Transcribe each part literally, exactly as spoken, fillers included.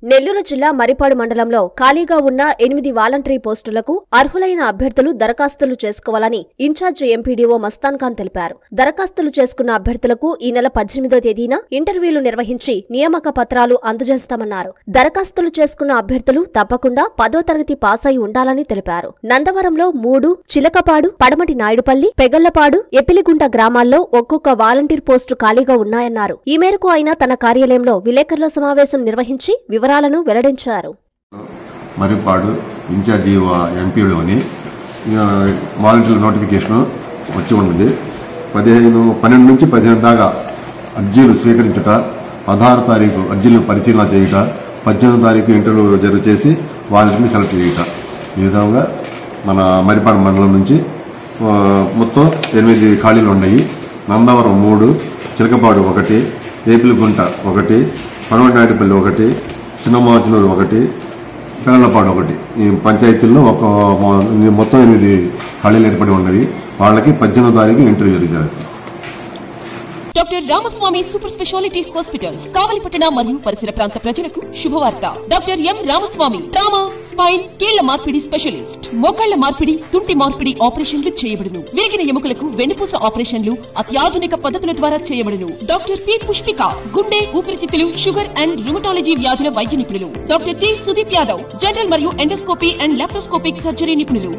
నెల్లూరు జిల్లా మరిపాడు మండలంలో ఖాళీగా ఉన్న ఎనిమిది వాలంటరీ పోస్టులకు అర్హులైన అభ్యర్థులు దరఖాస్తులు చేసుకోవాలని ఇన్ఛార్జి ఎంపీడీఓ మస్తాన్ ఖాన్ తెలిపారు. దరఖాస్తులు చేసుకున్న అభ్యర్థులకు ఈ నెల పద్దెనిమిదో తేదీన ఇంటర్వ్యూలు నిర్వహించి నియామక పత్రాలు అందజేస్తామన్నారు. దరఖాస్తులు చేసుకున్న అభ్యర్థులు తప్పకుండా పదో తరగతి పాస్ అయి ఉండాలని తెలిపారు. నందవరంలో మూడు, చిలకపాడు, పడమటి నాయుడుపల్లి, పెగళ్లపాడు, ఎపిలిగుంట గ్రామాల్లో ఒక్కొక్క వాలంటీర్ పోస్టు ఖాళీగా ఉన్నాయన్నారు. ఈ మేరకు ఆయన తన కార్యాలయంలో విలేకరుల సమావేశం నిర్వహించి వివరాలను వెల్లడించారు. మరిపాడు ఇన్ఛార్జి ఎంపీలోని వాలంటీర్ల నోటిఫికేషన్ వచ్చి ఉన్నది. పదిహేను పన్నెండు నుంచి పదిహేను దాకా అర్జీలు స్వీకరించుట, పదహారు తారీఖు అర్జీలను పరిశీలన చేయుట, పద్దెనిమిదో తారీఖు ఇంటర్వ్యూ జరుగు చేసి వాలంటీర్ని సెలెక్ట్ చేయుట. ఈ విధంగా మన మరిపాడు మండలం నుంచి మొత్తం ఎనిమిది ఖాళీలు ఉన్నాయి. నందవరం మూడు, చిలకపాడు ఒకటి, ఏపిలిగుంట ఒకటి, పడమటి నాయుడుపల్లి ఒకటి, చిన్నమాచునూరు ఒకటి, పెగళ్లపాడు ఒకటి, ఈ పంచాయతీల్లో ఒక మొత్తం ఎనిమిది ఖాళీలు ఏర్పడి ఉన్నవి. వాళ్ళకి పద్దెనిమిదో తారీఖు ఇంటర్వ్యూ జరిగింది. Doctor Ramaswamy super speciality hospitals కావలిపట్టణ మరియు పరిసర ప్రాంత ప్రజలకు శుభవార్త. Doctor M Ramaswamy trauma, spine, కీళ్ల మార్పిడి స్పెషలిస్ట్. మోకాళ్ల మార్పిడి, తుంటి మార్పిడి ఆపరేషన్లు చేయబడును. విరిగిన ఎముకలకు వెన్నుపూస ఆపరేషన్లు అత్యాధునిక పద్ధతుల ద్వారా చేయబడును. డాక్టర్ పి పుష్పిక గుండె, ఊపిరితిత్తులు, షుగర్ అండ్ రుమటాలజీ వ్యాధుల వైద్య నిపుణులు. Doctor T Sudeep Yadav general మరియు ఎండోస్కోపీ అండ్ లాప్రోస్కోపిక్ సర్జరీ నిపుణులు.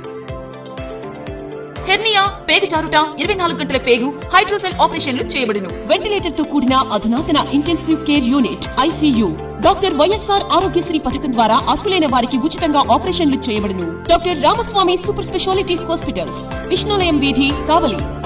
హెర్నియా, పేగు జారుట, ఇరవై నాలుగు గంటల పేగు, హైడ్రోసెల్ ఆపరేషన్లు చేయబడును. వెంటిలేటర్ తో కూడిన అధునాతన intensive care unit ICU. Doctor YSR Aarogyasri పథకం ద్వారా అర్హులైన వారికి ఉచితంగా ఆపరేషన్లు చేయబడును. Doctor Ramaswamy super speciality hospitals, Vishnulayam వీధి, కావలి.